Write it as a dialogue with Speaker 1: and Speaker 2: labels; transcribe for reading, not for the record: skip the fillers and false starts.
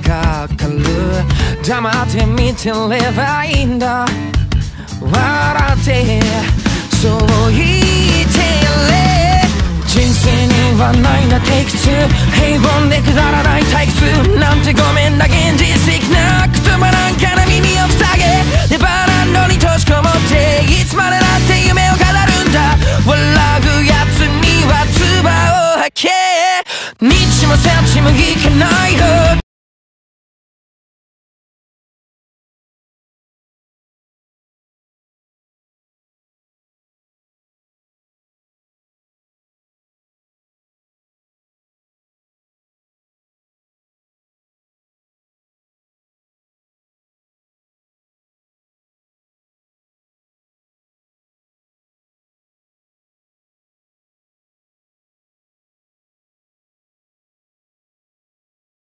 Speaker 1: かかる。黙って見てればいいんだ。笑ってそう言ってやれ。人生にはないなテイク2。平凡でくだらない退屈なんてごめんな。現実的な言葉なんかな耳を塞げ。ネバーランドに閉じこもっていつまでだって夢を語るんだ。笑うやつには唾を吐け。にちもさっちもいかない